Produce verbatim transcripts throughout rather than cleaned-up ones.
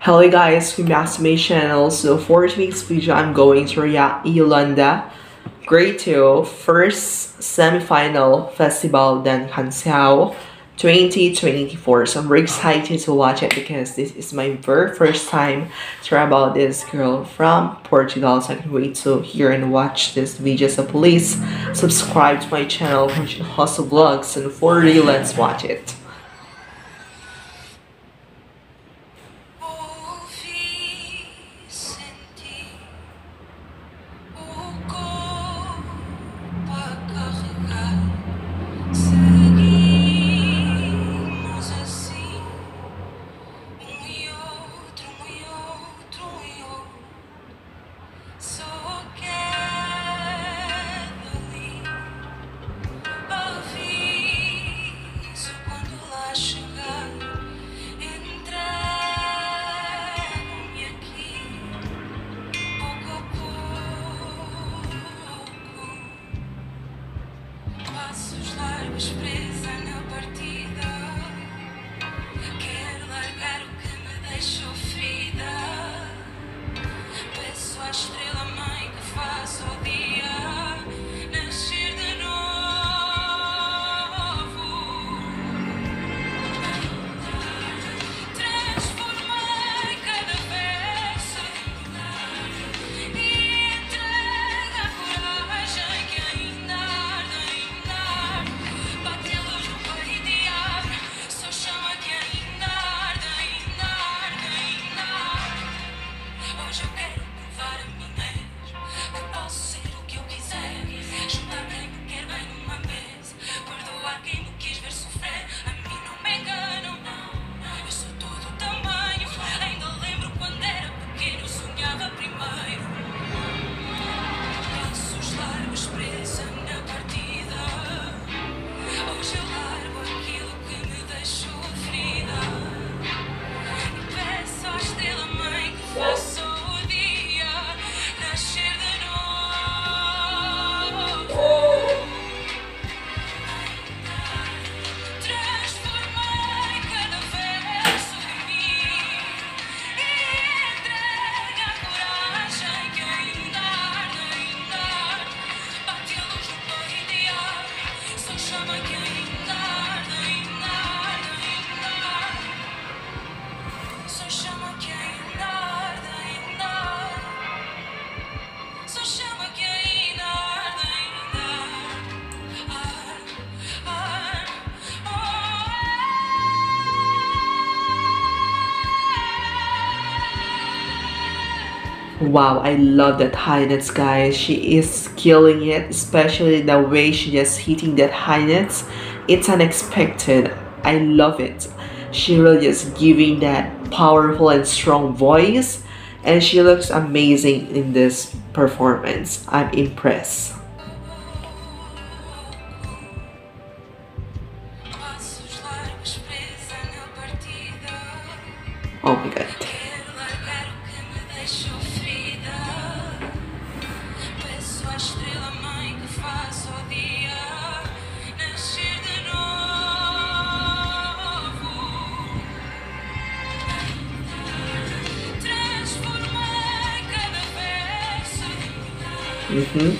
Hello guys, welcome back to my channel. So for today's video, I'm going to react iolanda, Grito first semifinal festival than Canção twenty twenty-four. So I'm very excited to watch it because this is my very first time to hear about this girl from Portugal. So I can wait to hear and watch this video. So please subscribe to my channel for hustle vlogs, and for real, let's watch it. Presa na partida, quero largar o que me deixou ferida. Peço à estrela mãe que faça o dia nascer de novo. Transformei cada verso e entrega a coragem que ainda arde. Hoje eu quero provar a mim mesmo que posso ser o que eu quiser. Juntar quem me quer bem numa mesa, perdoar quem me quis ver sofrer. A mim não me enganam, não. Eu sou todo tamanho. Ainda lembro quando era pequeno, sonhava primeiro. Passos largos presa na partida. Hoje eu largo aquilo que me deixou ferida. E peço à estrela mãe que faça Wow, I love that high notes, guys. She is killing it, especially the way she just hitting that high notes. It's unexpected. I love it. She really just giving that powerful and strong voice, and she looks amazing in this performance. I'm impressed. Oh my god. Mm-hmm.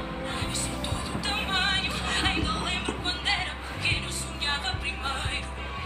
Ainda lembro quando era pequeno, sonhava primeiro.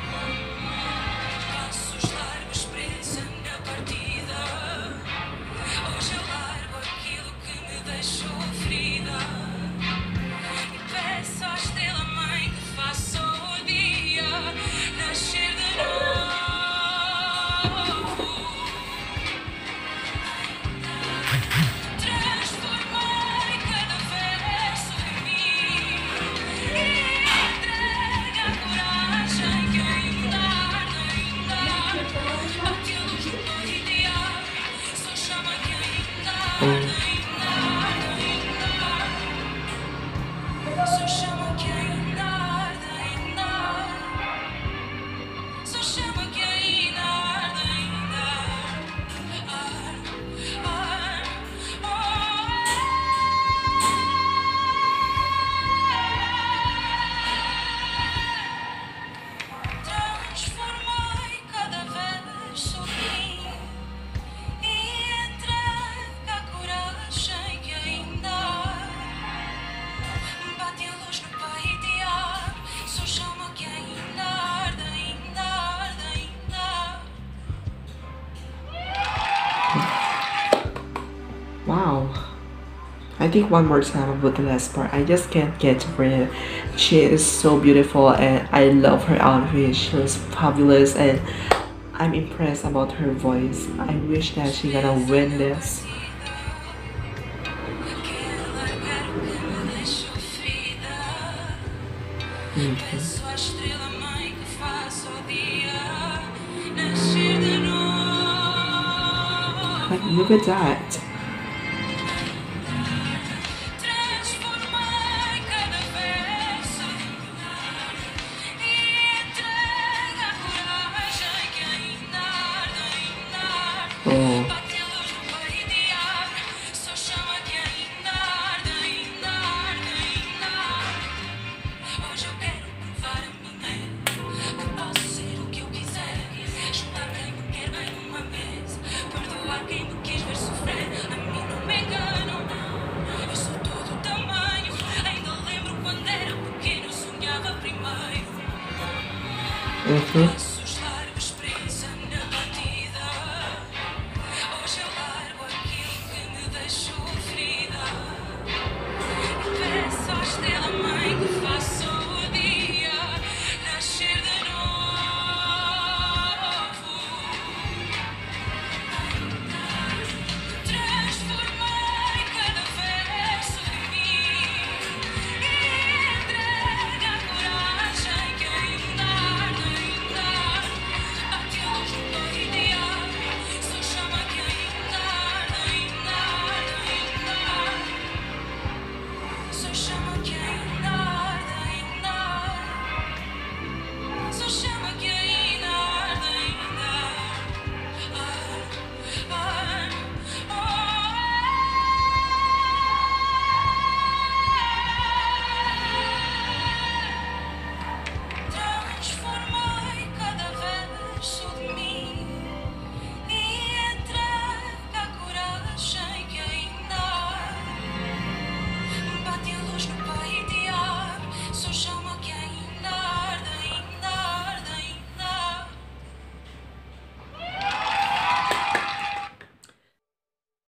I think one more time about the last part. I just can't get over it. She is so beautiful and I love her outfit. She was fabulous and I'm impressed about her voice. I wish that she gonna win this. Mhm. Like, look at that. Oh. Mm-hmm.